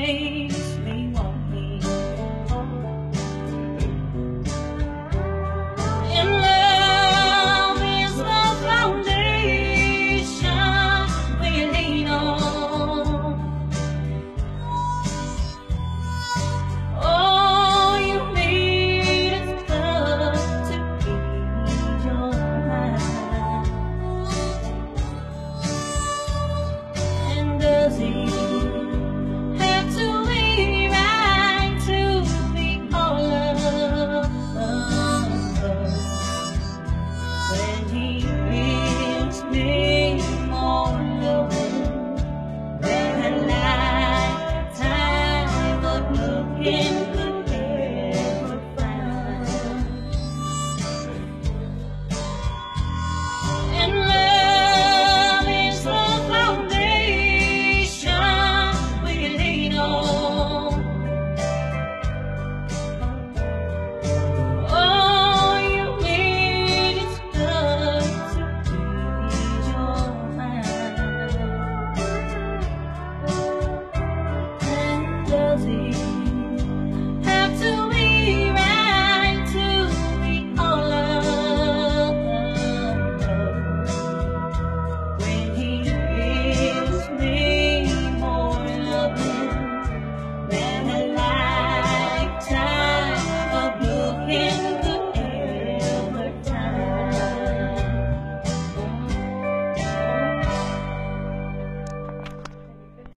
makes me want me. And love is the foundation we lean on. All you need is love to ease your mind. And does he have to be right to be all of us? When he gives me more love than a lifetime of looking could ever find. And love is the foundation we lean on. All you need is love to ease your mind. And does he